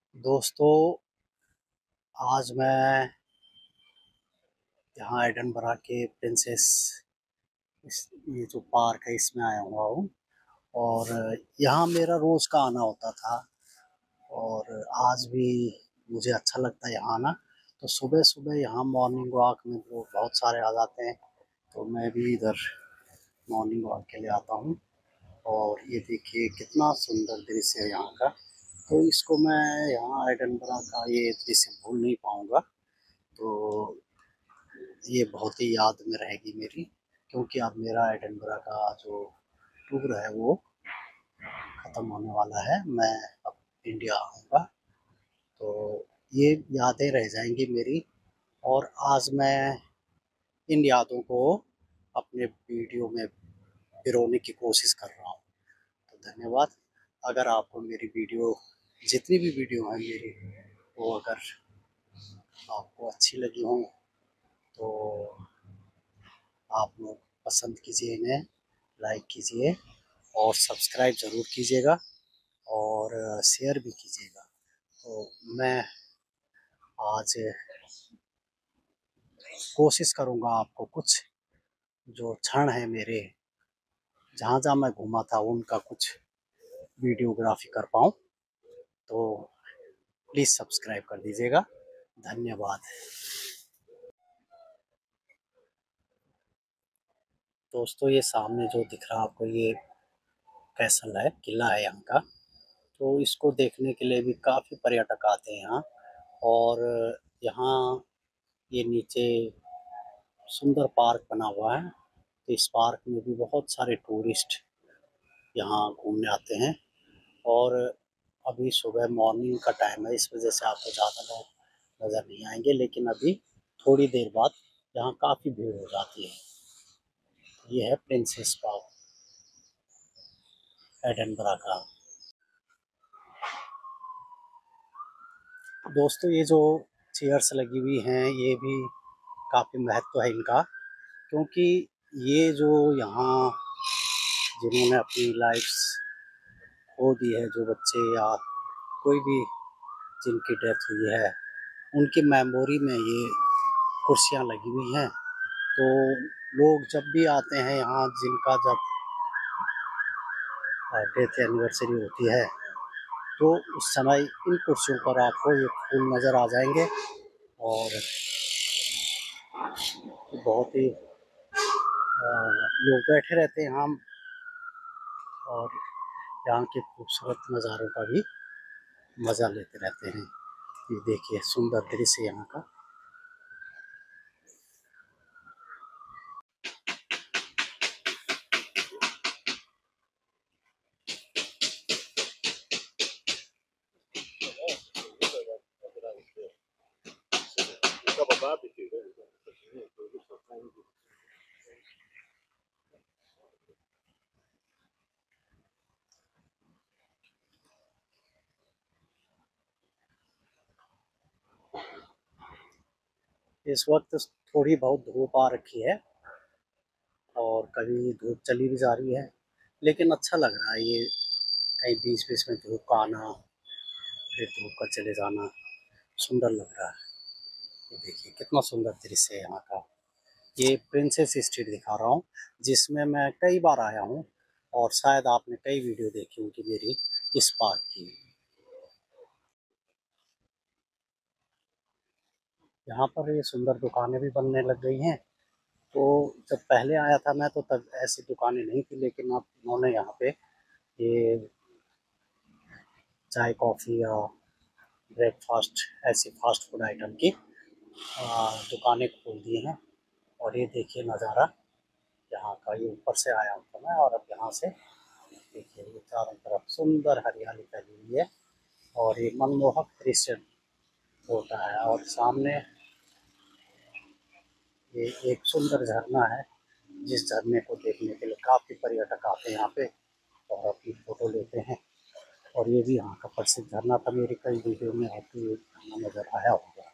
दोस्तों, आज मैं यहाँ एडनबरा के प्रिंसेस ये जो पार्क है इसमें आया हुआ हूँ। और यहाँ मेरा रोज़ का आना होता था और आज भी मुझे अच्छा लगता है यहाँ आना। तो सुबह सुबह यहाँ मॉर्निंग वॉक में लोग बहुत सारे आ जाते हैं, तो मैं भी इधर मॉर्निंग वॉक के लिए आता हूँ। और ये देखिए कितना सुंदर दृश्य है यहाँ का। तो इसको मैं यहाँ एडनबरा का ये दृश्य भूल नहीं पाऊँगा। तो ये बहुत ही याद में रहेगी मेरी, क्योंकि अब मेरा एडिनबरा का जो टूर है वो ख़त्म होने वाला है। मैं अब इंडिया आऊँगा, तो ये यादें रह जाएंगी मेरी। और आज मैं इन यादों को अपने वीडियो में पिरोने की कोशिश कर रहा हूँ। तो धन्यवाद। अगर आपको मेरी वीडियो, जितनी भी वीडियो है मेरी, वो अगर आपको अच्छी लगी हो तो आप लोग पसंद कीजिए, इन्हें लाइक कीजिए और सब्सक्राइब ज़रूर कीजिएगा और शेयर भी कीजिएगा। तो मैं आज कोशिश करूँगा आपको कुछ जो क्षण है मेरे, जहाँ जहाँ मैं घूमा था उनका कुछ वीडियोग्राफी कर पाऊँ। तो प्लीज़ सब्सक्राइब कर दीजिएगा। धन्यवाद। दोस्तों, ये सामने जो दिख रहा है आपको, ये कैसल है, किला है यहाँ का। तो इसको देखने के लिए भी काफ़ी पर्यटक आते हैं यहाँ। और यहाँ ये नीचे सुंदर पार्क बना हुआ है, तो इस पार्क में भी बहुत सारे टूरिस्ट यहाँ घूमने आते हैं। और अभी सुबह मॉर्निंग का टाइम है, इस वजह से आपको ज़्यादा लोग नज़र नहीं आएंगे, लेकिन अभी थोड़ी देर बाद यहाँ काफ़ी भीड़ हो जाती है। ये है प्रिंसेस पार्क एडनबरा का। दोस्तों, ये जो चेयर्स लगी हुई हैं ये भी काफ़ी महत्व है इनका, क्योंकि ये जो यहाँ जिन्होंने अपनी लाइफ्स खो दी है, जो बच्चे या कोई भी जिनकी डेथ हुई है, उनकी मेमोरी में ये कुर्सियाँ लगी हुई हैं। तो लोग जब भी आते हैं यहाँ, जिनका जब डेथ एनिवर्सरी होती है, तो उस समय इन कुर्सियों पर आपको ये फूल नज़र आ जाएंगे। और बहुत ही लोग बैठे रहते हैं यहाँ, और यहाँ के खूबसूरत नज़ारों का भी मज़ा लेते रहते हैं। ये देखिए सुंदर दृश्य यहाँ का। इस वक्त थोड़ी बहुत धूप आ रखी है और कभी धूप चली भी जा रही है, लेकिन अच्छा लग रहा है ये कहीं बीच बीच में धूप का आना, फिर धूप का चले जाना, सुंदर लग रहा है। ये देखिए कितना सुंदर दृश्य है यहाँ का। ये प्रिंसेस स्ट्रीट दिखा रहा हूँ, जिसमें मैं कई बार आया हूँ और शायद आपने कई वीडियो देखी होगी मेरी इस पार्क की। यहाँ पर ये सुंदर दुकानें भी बनने लग गई हैं। तो जब पहले आया था मैं, तो तब ऐसी दुकानें नहीं थी, लेकिन अब उन्होंने यहाँ पे ये चाय कॉफ़ी या ब्रेकफास्ट, ऐसी फास्ट फूड आइटम की दुकानें खोल दी हैं। और ये देखिए नज़ारा यहाँ का, ये ऊपर से आया हूँ तो मैं, और अब यहाँ से देखिए ये चारों तरफ सुंदर हरियाली फैली हुई है और ये मनमोहक दृश्य होता है। और सामने ये एक सुंदर झरना है, जिस झरने को देखने के लिए काफ़ी पर्यटक आते हैं यहाँ पे और अपनी फ़ोटो लेते हैं। और ये भी यहाँ का प्रसिद्ध झरना था, मेरी कई वीडियो में आपको ये झरना नज़र आया होगा।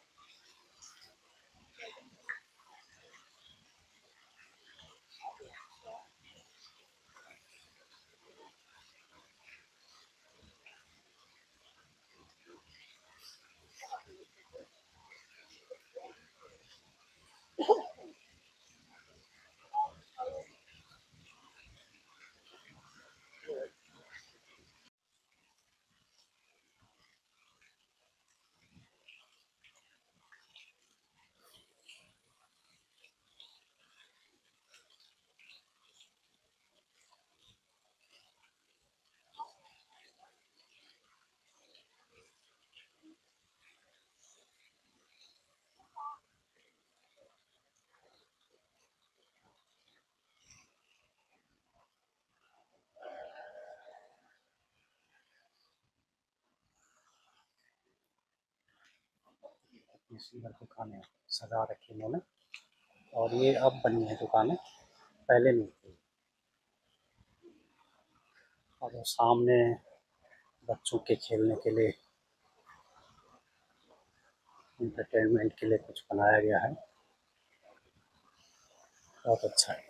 ये सुंदर दुकानें सजा रखी इन्होंने, और ये अब बनी है दुकानें, पहले नहीं थी। और वो सामने बच्चों के खेलने के लिए, इंटरटेनमेंट के लिए कुछ बनाया गया है, बहुत अच्छा है।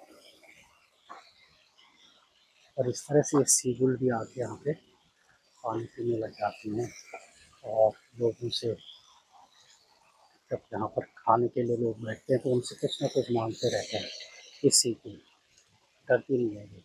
और इस तरह से ये सीगुल भी आके यहाँ पे पानी पीने लग जाती हैं, और लोगों से, जब यहाँ पर खाने के लिए लोग बैठते हैं तो उनसे कुछ ना कुछ मांगते रहते हैं। इस सीगुल डरती नहीं है ये।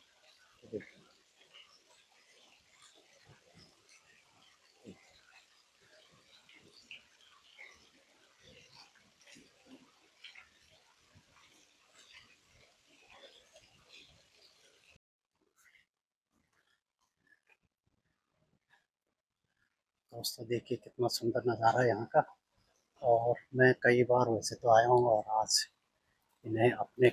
दोस्तों देखिए कितना सुंदर नज़ारा है यहाँ का। और मैं कई बार वैसे तो आया हूँ, और आज इन्हें अपने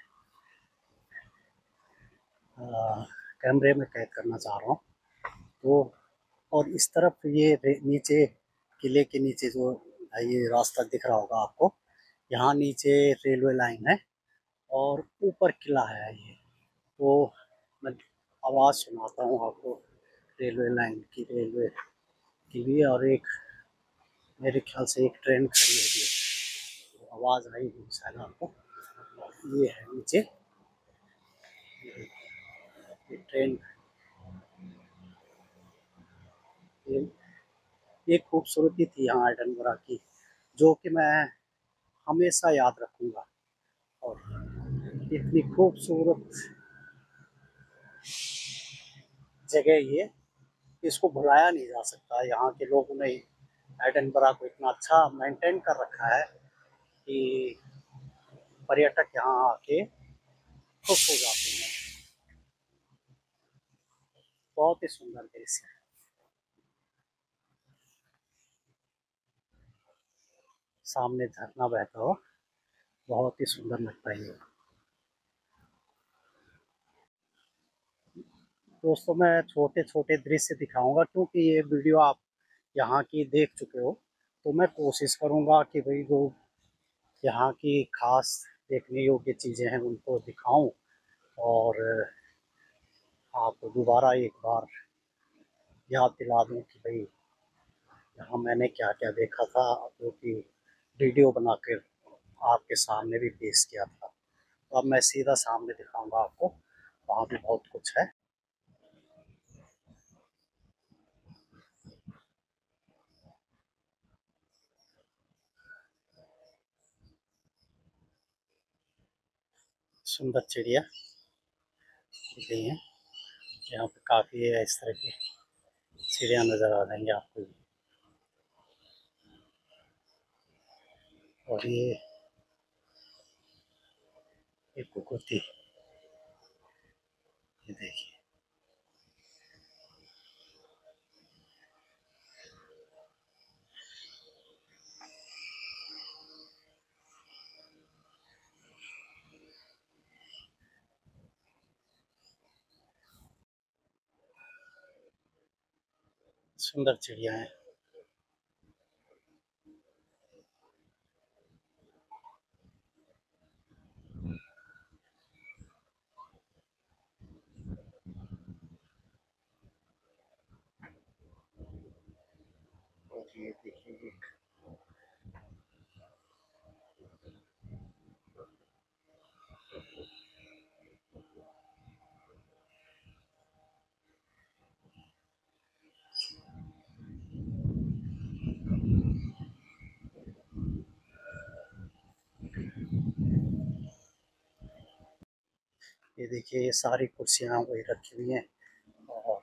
कैमरे में कैद करना चाह रहा हूँ। तो और इस तरफ ये नीचे किले के नीचे जो है, ये रास्ता दिख रहा होगा आपको, यहाँ नीचे रेलवे लाइन है और ऊपर किला है ये। तो मैं आवाज़ सुनाता हूँ आपको रेलवे लाइन की, रेलवे की भी। और एक मेरे ख्याल से एक ट्रेन खड़ी है ये, तो आवाज़ आई होगी शायद आपको। ये है नीचे ये ट्रेन। ये, ये खूबसूरती थी यहाँ एडनबरा की, जो कि मैं हमेशा याद रखूँगा। और इतनी खूबसूरत जगह ये, इसको भुलाया नहीं जा सकता। यहाँ के लोगों ने एडनबरा को इतना अच्छा मेंटेन कर रखा है कि पर्यटक यहाँ आके खुश हो जाते हैं। बहुत ही सुंदर देश है। सामने झरना बहता हो, बहुत ही सुंदर लगता है ये। दोस्तों मैं छोटे छोटे दृश्य दिखाऊंगा, क्योंकि ये वीडियो आप यहाँ की देख चुके हो, तो मैं कोशिश करूंगा कि भाई जो यहाँ की खास देखने योग्य चीज़ें हैं उनको दिखाऊं, और आपको दोबारा एक बार याद दिला दूं कि भाई यहाँ मैंने क्या क्या देखा था, जो कि वीडियो बनाकर आपके सामने भी पेश किया था। तो अब मैं सीधा सामने दिखाऊंगा आपको, वहाँ भी बहुत कुछ है। सुंदर चिड़िया दिख रही है यहाँ पे, काफ़ी है इस तरह की चिड़िया नज़र आ जाएंगे आपको। और ये कुकुती, ये देखिए। सुंदर चिड़िया है। और ये देखिए एक ये देखिए, ये सारी कुर्सियाँ वही रखी हुई हैं, और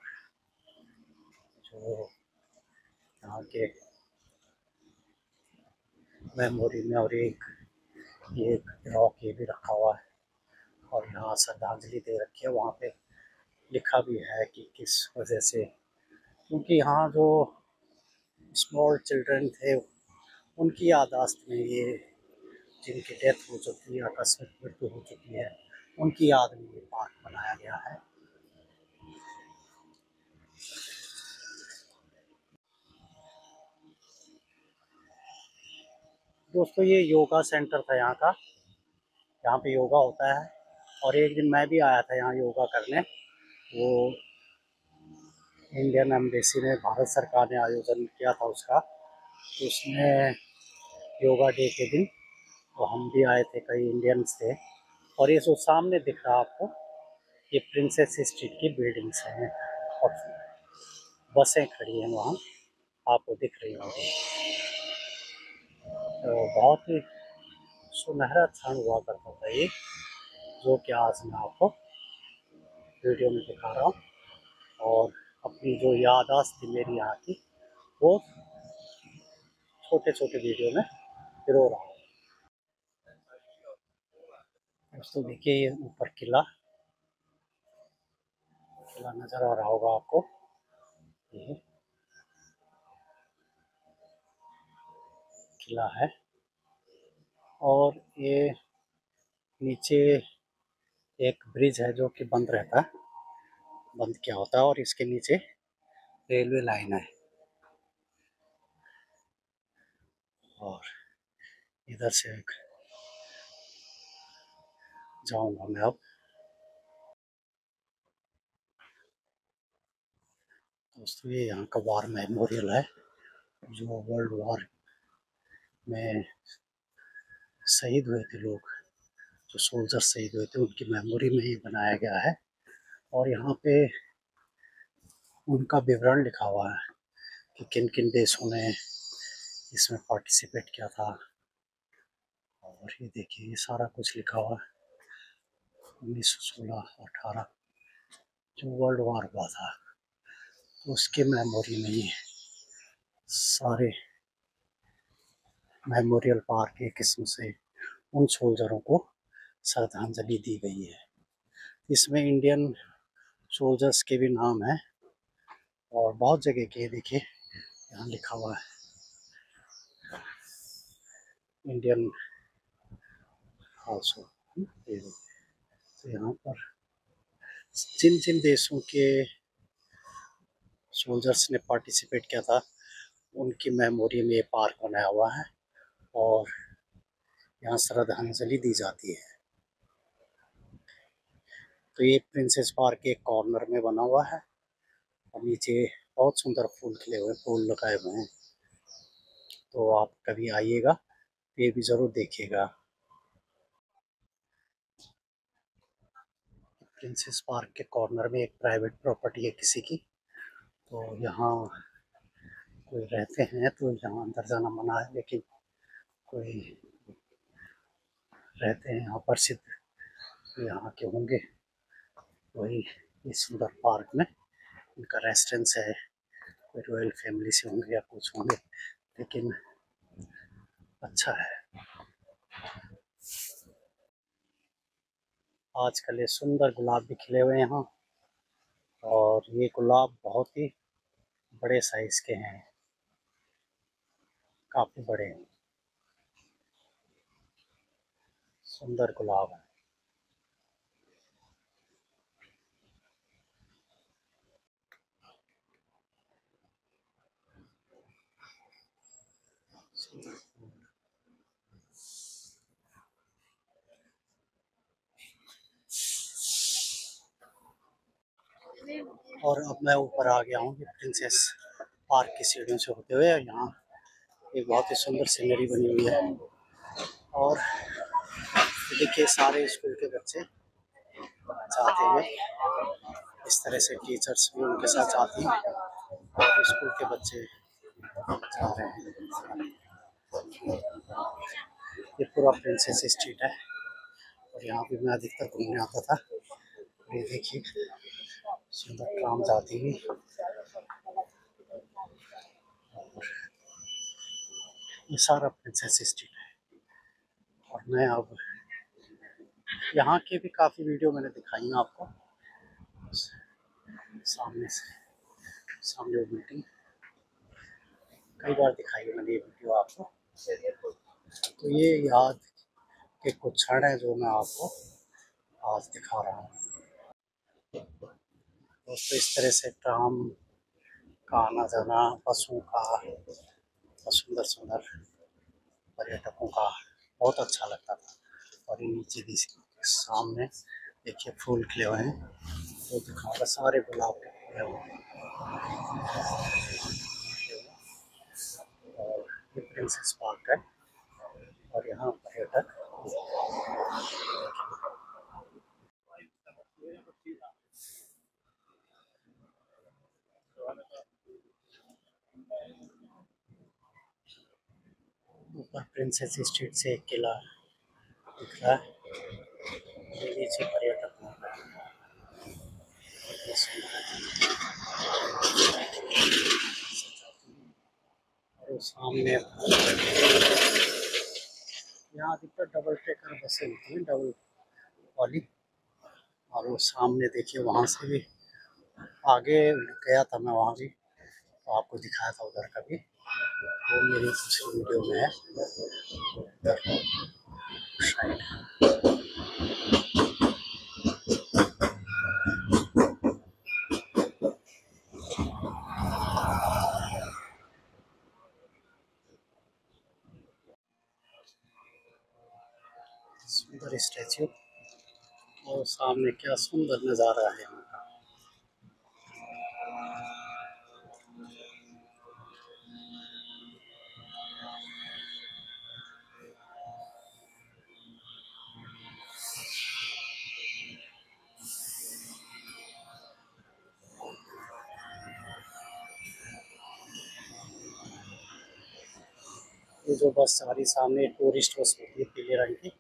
जो यहाँ के मेमोरी में। और ये एक रॉक ये भी रखा हुआ है, और यहाँ श्रद्धांजलि दे रखी है। वहाँ पे लिखा भी है कि किस वजह से, क्योंकि यहाँ जो स्मॉल चिल्ड्रन थे उनकी याददाश्त में ये, जिनकी डेथ हो चुकी है, आकस्मिक मृत्यु हो चुकी है, उनकी याद में ये पार्क बनाया गया है। दोस्तों ये योगा सेंटर था यहाँ का, यहाँ पे योगा होता है। और एक दिन मैं भी आया था यहाँ योगा करने। वो इंडियन एम्बेसी ने, भारत सरकार ने आयोजन किया था उसका, तो उसमें योगा डे के दिन तो हम भी आए थे, कई इंडियंस थे। और ये जो सामने दिख रहा आपको, ये प्रिंसेस स्ट्रीट की बिल्डिंग्स हैं और बसें खड़ी हैं वहाँ, आपको दिख रही होंगी। तो बहुत ही सुनहरा क्षण हुआ करता था ये, जो कि आज मैं आपको वीडियो में दिखा रहा हूँ। और अपनी जो याददाश्त थी मेरी यहाँ की, वो छोटे छोटे वीडियो में पिरो रहा हूँ। दोस्तों देखिए ये ऊपर किला किला नज़र आ रहा होगा आपको, ये किला है। और ये नीचे एक ब्रिज है जो कि बंद रहता है, बंद क्या होता है, और इसके नीचे रेलवे लाइन है। और इधर से जाऊंगा मैं अब। दोस्तों ये यहाँ का वार मेमोरियल है, जो वर्ल्ड वॉर में शहीद हुए थे लोग, जो सोल्जर शहीद हुए थे, उनकी मेमोरी में ही बनाया गया है। और यहाँ पे उनका विवरण लिखा हुआ है कि किन किन देशों ने इसमें पार्टिसिपेट किया था। और ये देखिए ये सारा कुछ लिखा हुआ है, 1916 18 जो वर्ल्ड वॉर हुआ था, तो उसके मेमोरी में ही सारे मेमोरियल पार्क एक किस्म से उन सोल्जरों को श्रद्धांजलि दी गई है। इसमें इंडियन सोल्जर्स के भी नाम हैं और बहुत जगह के, देखिए यहाँ लिखा हुआ है इंडियन ऑल्सो। तो यहाँ पर जिन जिन देशों के सोल्जर्स ने पार्टिसिपेट किया था, उनकी मेमोरी में ये पार्क बनाया हुआ है और यहाँ श्रद्धांजलि दी जाती है। तो ये प्रिंसेस पार्क एक कॉर्नर में बना हुआ है और नीचे बहुत सुंदर फूल खिले हुए, फूल लगाए हुए हैं। तो आप कभी आइएगा, ये भी ज़रूर देखिएगा। प्रिंसेस पार्क के कॉर्नर में एक प्राइवेट प्रॉपर्टी है किसी की, तो यहाँ कोई रहते हैं तो यहाँ अंदर जाना मना है, लेकिन कोई रहते हैं यहाँ प्रसिद्ध तो यहाँ के होंगे, वही इस सुंदर पार्क में इनका रेसिडेंस है। कोई रॉयल फैमिली से होंगे या कुछ होंगे, लेकिन अच्छा है। आजकल ये सुंदर गुलाब भी खिले हुए हैं यहाँ, और ये गुलाब बहुत ही बड़े साइज के हैं, काफ़ी बड़े हैं, सुंदर गुलाब है। और अब मैं ऊपर आ गया हूँ प्रिंसेस पार्क की सीढ़ियों से होते हुए। यहाँ एक बहुत ही सुंदर सीनरी बनी हुई है और देखिए सारे स्कूल के बच्चे जाते हुए, इस तरह से टीचर्स भी उनके साथ जाती हैं और स्कूल के बच्चे जा रहे हैं। ये पूरा प्रिंसेस स्ट्रीट है और यहाँ पे मैं अधिकतर घूमने आता था। ये देखिए सुंदर ट्राम जाती हुई, ये सारा प्रिंसेस स्ट्रीट है। और मैं अब यहाँ के भी काफ़ी वीडियो मैंने दिखाई हैं आपको, सामने से, सामने वो बिल्डिंग कई बार दिखाई है मैंने ये वीडियो आपको। तो ये याद के कुछ क्षण है जो मैं आपको आज दिखा रहा हूँ। दोस्तों इस तरह से ट्राम का आना जाना, बसों का, सुंदर सुंदर पर्यटकों का बहुत अच्छा लगता था। और ये नीचे सामने देखिए फूल खिले हुए हैं, तो दिखाऊंगा सारे गुलाब के खिले हुए हैं। और ये प्रिंसेस पार्क है और यहाँ पर्यटक ऊपर प्रिंसेस स्ट्रीट से एक किला दिख रहा है, नीचे पर्यटक और सामने यहाँ अधिकतर डबल ट्रेकर बसें होती हैं, डबल वाली। और वो सामने देखिए वहाँ से भी आगे गया था मैं, वहाँ भी तो आपको दिखाया था उधर का भी, वो मेरी दूसरी वीडियो में है शायद। सुंदर स्टैचू और सामने क्या सुंदर नज़ारा है यहाँ का। ये जो बस हमारी सामने टूरिस्ट बस होती है पीले रंग की,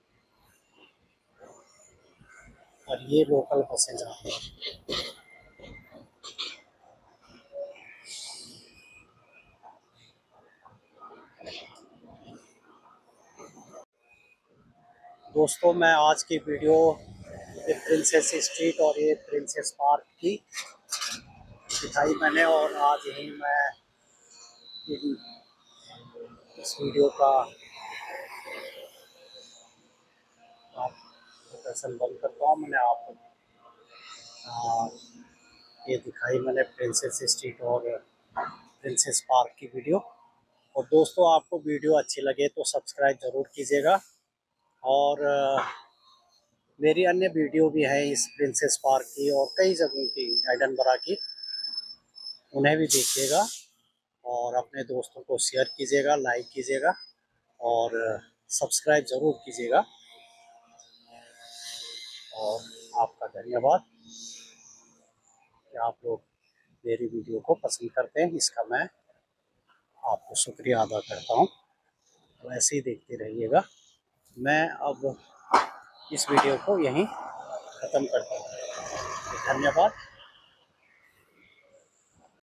और ये लोकल बसें जा रही हैं। दोस्तों मैं आज की वीडियो ये प्रिंसेस स्ट्रीट और ये प्रिंसेस पार्क की दिखाई मैंने, और आज यही मैं इस वीडियो का प्रदर्शन बंद करता हूँ। मैंने आपको ये दिखाई मैंने प्रिंसेस स्ट्रीट और प्रिंसेस पार्क की वीडियो। और दोस्तों आपको वीडियो अच्छी लगे तो सब्सक्राइब ज़रूर कीजिएगा, और मेरी अन्य वीडियो भी है इस प्रिंसेस पार्क की और कई जगहों की, एडनबरा की, उन्हें भी देखिएगा और अपने दोस्तों को शेयर कीजिएगा, लाइक कीजिएगा और सब्सक्राइब ज़रूर कीजिएगा। और आपका धन्यवाद कि आप लोग मेरी वीडियो को पसंद करते हैं, इसका मैं आपको शुक्रिया अदा करता हूँ। तो ऐसे ही देखते रहिएगा। मैं अब इस वीडियो को यहीं ख़त्म करता हूँ। धन्यवाद।